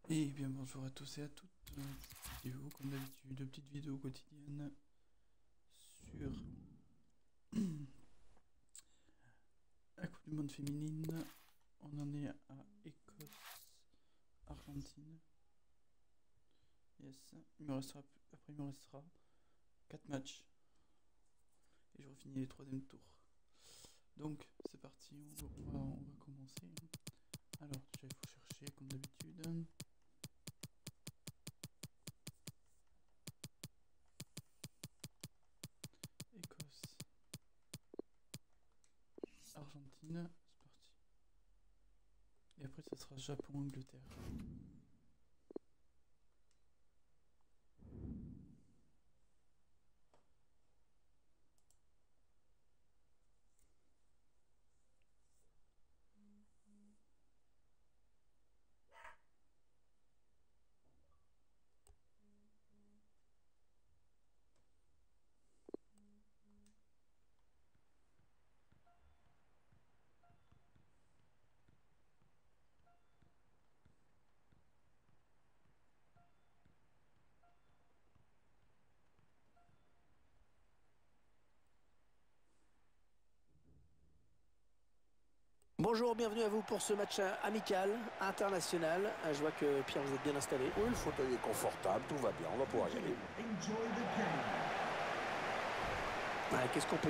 Et bien bonjour à tous et à toutes, cette vidéo comme d'habitude, petite vidéo quotidienne sur la Coupe du Monde féminine. On en est à Écosse-Argentine. Yes, il me restera 4 matchs et je refinis les 3e tours. Donc c'est parti, on va commencer. Alors déjà il faut chercher comme d'habitude. Écosse, Argentine, c'est parti. Et après ça sera Japon-Angleterre. Bonjour, bienvenue à vous pour ce match amical, international. Je vois que Pierre, vous êtes bien installé. Oui, le fauteuil est confortable, tout va bien, on va pouvoir y aller. Qu'est-ce qu'on peut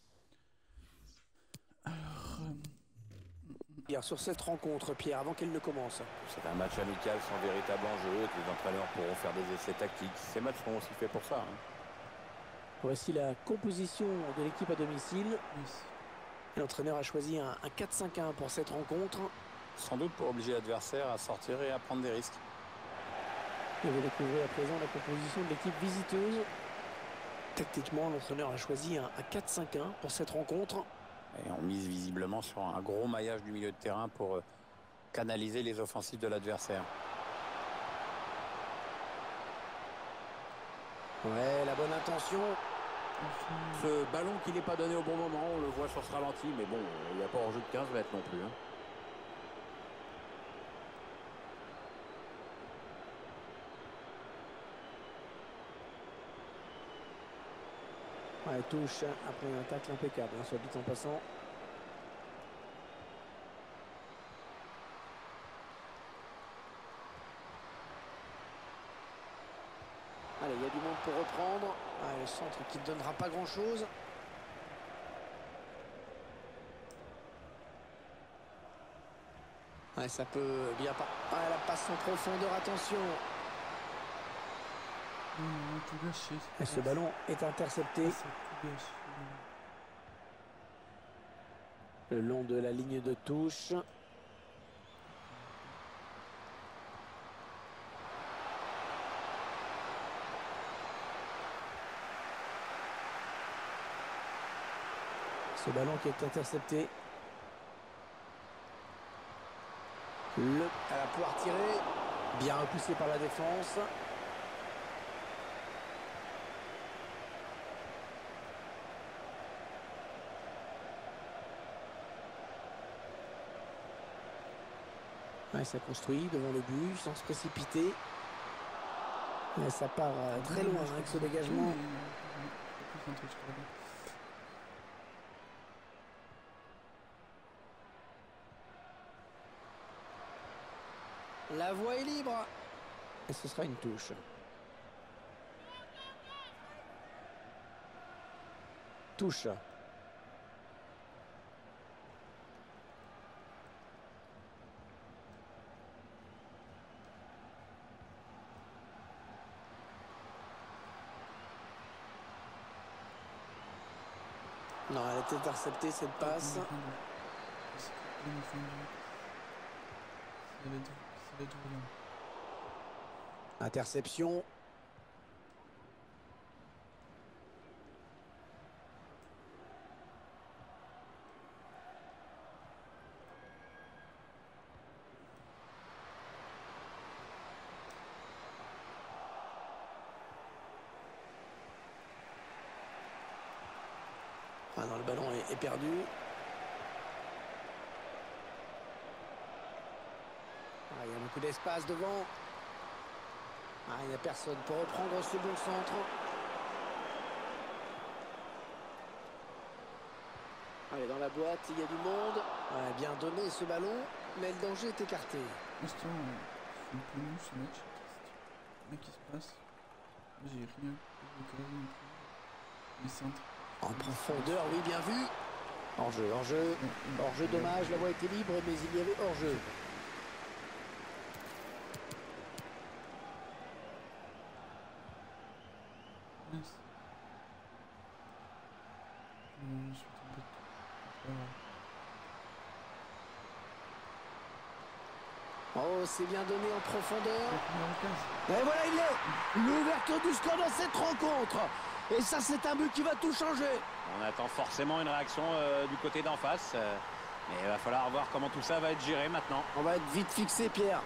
Alors, dire sur cette rencontre, Pierre, avant qu'elle ne commence? C'est un match amical sans véritable enjeu et que les entraîneurs pourront faire des essais tactiques. Ces matchs sont aussi faits pour ça. Voici la composition de l'équipe à domicile. yes. L'entraîneur a choisi un 4-5-1 pour cette rencontre. Sans doute pour obliger l'adversaire à sortir et à prendre des risques. Et vous découvrez à présent la composition de l'équipe visiteuse. Tactiquement, l'entraîneur a choisi un 4-5-1 pour cette rencontre. Et on mise visiblement sur un gros maillage du milieu de terrain pour canaliser les offensives de l'adversaire. Ouais, la bonne intention. Ce ballon qui n'est pas donné au bon moment, on le voit sur ce ralenti, mais bon, il n'y a pas hors jeu de 15 mètres non plus. Ouais, touche après un tacle impeccable, soit dit en passant. Allez, il y a du monde pour reprendre. Le centre qui ne donnera pas grand-chose. Ouais, ça peut bien pas. La passe en profondeur, attention. On a tout gâché. Et ce ballon est intercepté C'est tout gâché. le long de la ligne de touche. Ce ballon qui est intercepté. Elle va pouvoir tirer. Bien repoussé par la défense. Ouais, ça construit devant le but sans se précipiter. Mais ça part très loin avec ce dégagement. La voie est libre. Et ce sera une touche. Touche. Non, elle a été interceptée cette passe. Interception. Ah non, le ballon est perdu. Il y a un beaucoup d'espace devant. Ah, il n'y a personne pour reprendre ce bon centre. Allez, dans la boîte, il y a du monde. Ouais, bien donné ce ballon, mais le danger est écarté. L'instant, c'est un peu mou ce match. Qu'est-ce qui se passe? J'ai rien vu. Les centres. En profondeur, oui, bien vu. Hors-jeu, hors-jeu. Hors-jeu, dommage, la voie était libre, mais il y avait hors-jeu. Mince. Je suis tombé. Oh, c'est bien donné en profondeur. La Et voilà, il est. L'ouverture du score dans cette rencontre. Et ça, c'est un but qui va tout changer. On attend forcément une réaction du côté d'en face. Mais il va falloir voir comment tout ça va être géré maintenant. On va être vite fixé, Pierre.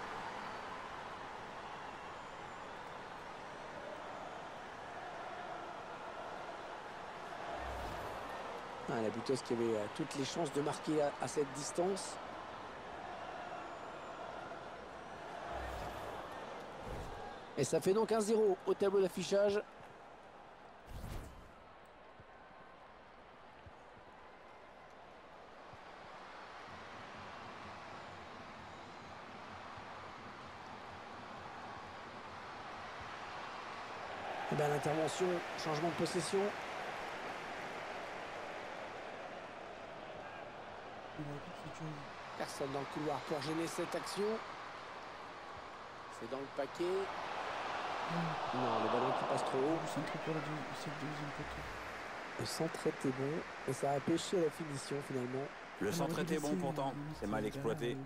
Ah, la buteuse qui avait toutes les chances de marquer à cette distance. Et ça fait donc 1-0 au tableau d'affichage. Et bien l'intervention, changement de possession. Personne dans le couloir pour gêner cette action. C'est dans le paquet. Non, le ballon qui passe trop haut. Le centre pour c'est le deuxième poteau. Le centre était bon et ça a pêché la finition finalement. Le centre était bon pourtant. C'est mal exploité.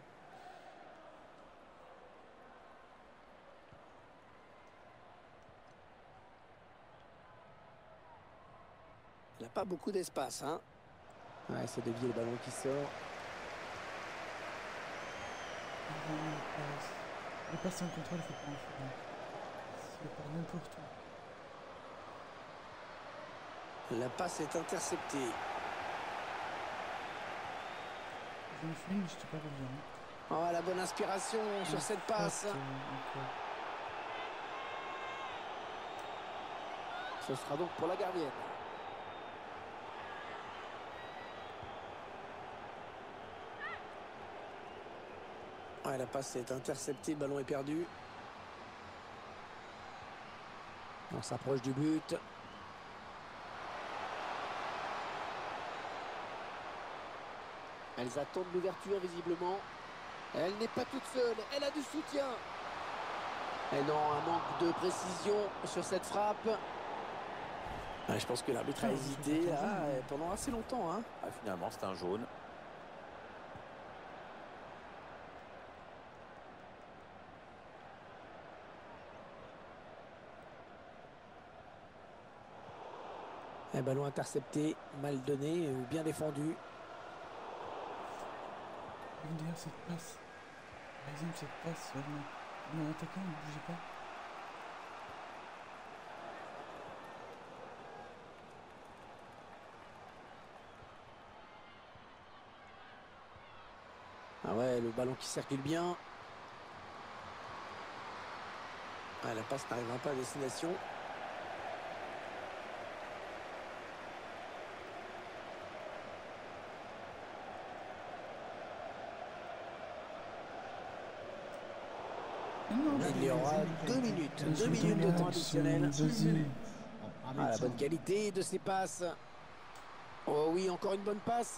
Il n'a pas beaucoup d'espace, hein. Ouais, c'est dévié le ballon qui sort. Le passe en contrôle, il faut pas en faire. C'est par n'importe où. La passe est interceptée. Je me suis mis, mais je t'ai pas revu. Oh, la bonne inspiration sur cette passe. Ce sera donc pour la gardienne. Ouais, la passe est interceptée, le ballon est perdu. On s'approche du but. Elles attendent l'ouverture visiblement. Elle n'est pas toute seule, elle a du soutien. Et non, un manque de précision sur cette frappe. Ouais, je pense que l'arbitre a hésité là, pendant assez longtemps. Hein. Ah, finalement, c'est un jaune. Un ballon intercepté, mal donné, bien défendu. Derrière cette passe. Par exemple, cette passe, mon attaquant ne bougeait pas. Ah ouais, le ballon qui circule bien. Ah, la passe n'arrivera pas à destination. Il y aura 2 minutes. 2 minutes de temps additionnel. Ah, la bonne qualité de ces passes. Oh oui, encore une bonne passe.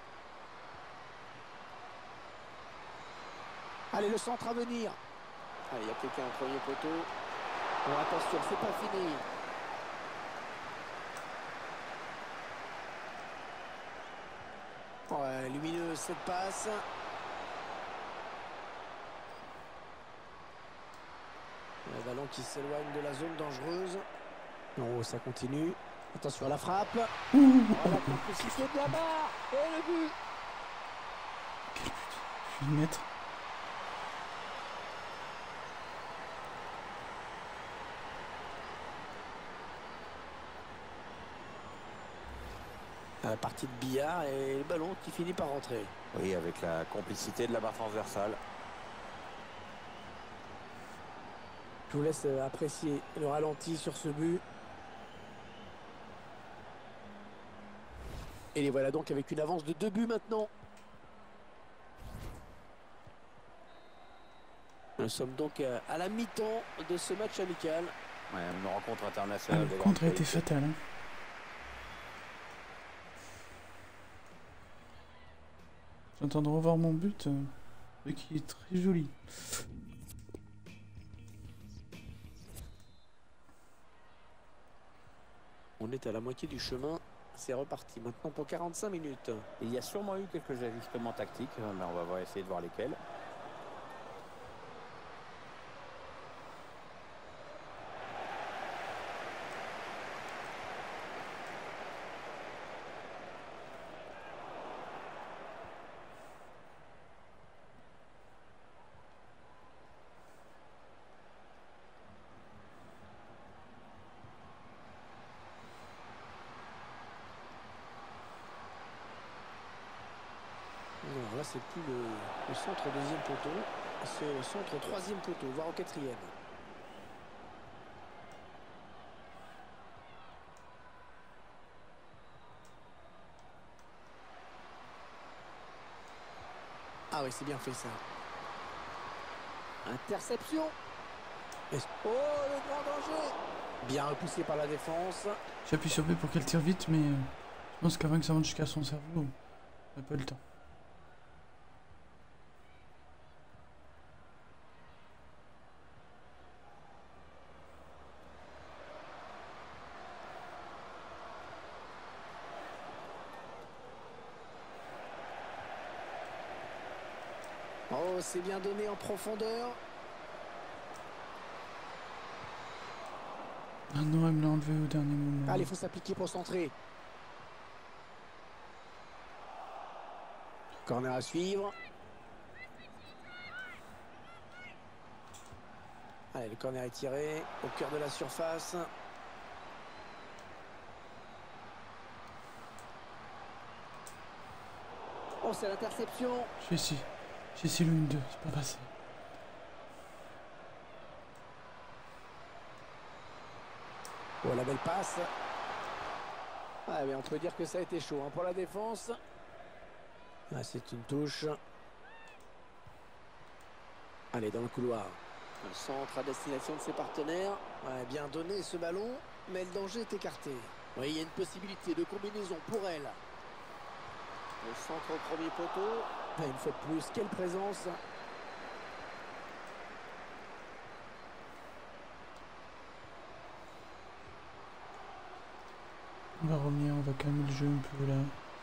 Allez, le centre à venir. Allez, il y a quelqu'un au premier poteau. Oh, attention, c'est pas fini. Ouais, lumineuse cette passe. Le ballon qui s'éloigne de la zone dangereuse. Oh, ça continue. Attention à la frappe. Voilà, la position de la barre. Et le but. Je vais le mettre. La partie de billard et le ballon qui finit par rentrer. Oui, avec la complicité de la barre transversale. Je vous laisse apprécier le ralenti sur ce but. Et les voilà donc avec une avance de 2 buts maintenant. Nous sommes donc à la mi-temps de ce match amical. Ouais, une rencontre internationale. Le contre a été fatal. Hein. J'entends de revoir mon but, qui est très joli. On est à la moitié du chemin. C'est reparti maintenant pour 45 minutes. Il y a sûrement eu quelques ajustements tactiques, mais on va essayer de voir lesquels. Alors là, c'est plus le centre deuxième poteau, c'est le centre troisième poteau, voire au quatrième. Ah oui, c'est bien fait ça. Interception. Oh, le grand danger. Bien repoussé par la défense. J'appuie sur B pour qu'elle tire vite, mais je pense qu'avant que ça monte jusqu'à son cerveau, on n'a pas eu le temps. Oh, c'est bien donné en profondeur. Ah non, elle me l'a enlevé au dernier moment. Allez, il faut s'appliquer pour centrer. Corner à suivre. Allez, le corner est tiré au cœur de la surface. Oh, c'est l'interception. J'ai essayé l'une deux, c'est pas passé. Oh, la belle passe. Ah, mais on peut dire que ça a été chaud hein, pour la défense. Ah, c'est une touche. Allez, dans le couloir. Le centre à destination de ses partenaires. Ouais, bien donné ce ballon, mais le danger est écarté. Oui, il y a une possibilité de combinaison pour elle. Le centre au premier poteau. Et une fois de plus, quelle présence. On va revenir, on va calmer le jeu un peu là.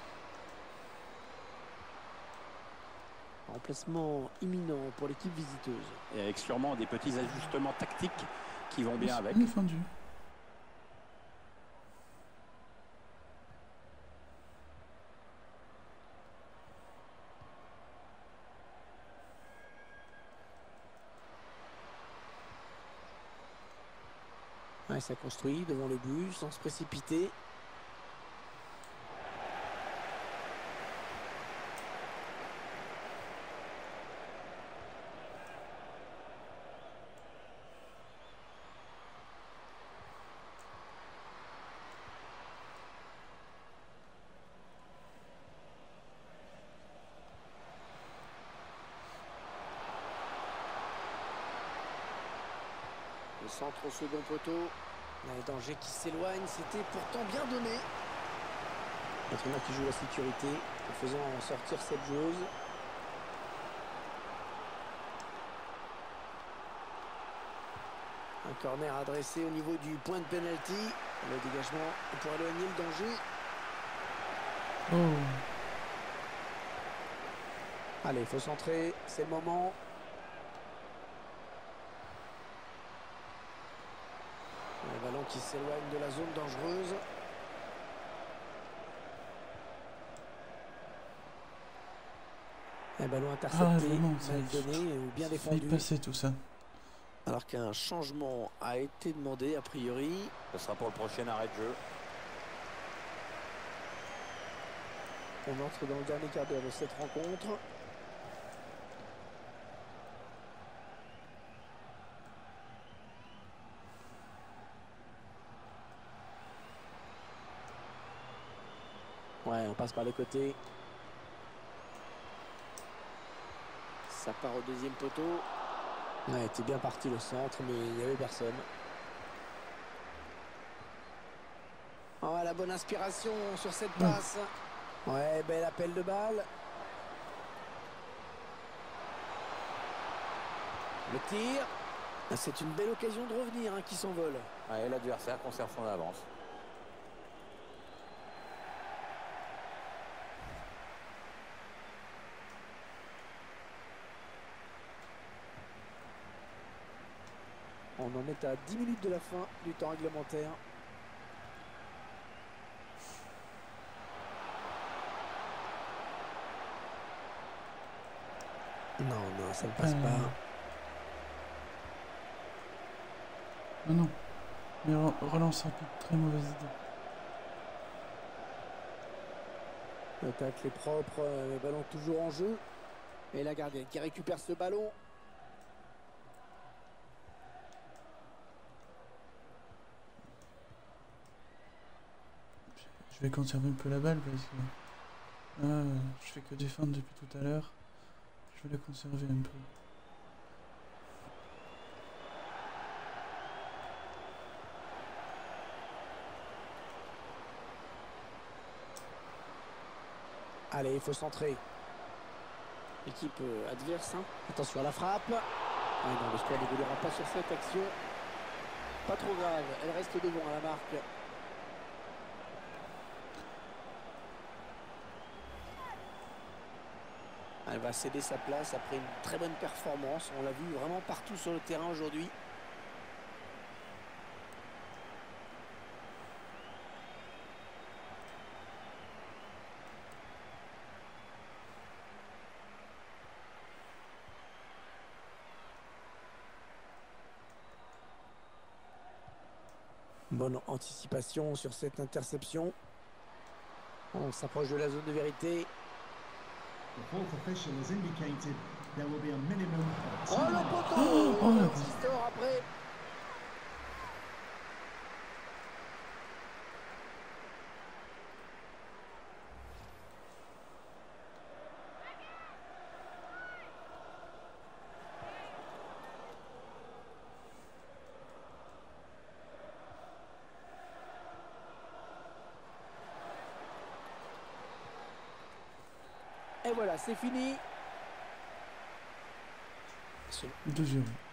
Remplacement imminent pour l'équipe visiteuse. Et avec sûrement des petits ajustements tactiques qui vont bien avec. Bien défendu. Ouais, ça construit devant le but sans se précipiter. Le centre au second poteau. Le danger qui s'éloigne, c'était pourtant bien donné. L'entraîneur qui joue la sécurité en faisant sortir cette joueuse. Un corner adressé au niveau du point de pénalty. Le dégagement pour éloigner le danger. Oh. Allez, il faut centrer, c'est le moment. Le ballon qui s'éloigne de la zone dangereuse. Un ballon intercepté, vraiment, mal donné ou bien défendu. Passer tout ça. Alors qu'un changement a été demandé a priori. Ce sera pour le prochain arrêt de jeu. On entre dans le dernier quart d'heure de cette rencontre. Ouais, on passe par les côtés. Ça part au deuxième poteau. Ouais, t'es bien parti le centre, mais il n'y avait personne. Oh, la bonne inspiration sur cette passe. Ouais, bel appel de balle. Le tir. C'est une belle occasion de revenir qui s'envole. Ouais, l'adversaire conserve son avance. On en est à 10 minutes de la fin du temps réglementaire. Non, ça ne passe pas. Non. Mais relance rapide, très mauvaise idée. L'attaque est propre, le ballon toujours en jeu. Et la gardienne qui récupère ce ballon. Je vais conserver un peu la balle parce que je fais que défendre depuis tout à l'heure. Je vais la conserver un peu. Allez, il faut centrer. Équipe adverse. Attention à la frappe. Ah non, le score n'évoluera pas sur cette action. Pas trop grave, elle reste devant à la marque. Elle va céder sa place après une très bonne performance. On l'a vu vraiment partout sur le terrain aujourd'hui. Bonne anticipation sur cette interception. On s'approche de la zone de vérité. Oh, le poteau! Oh, Un petit sort après. Et voilà, c'est fini. 2-0.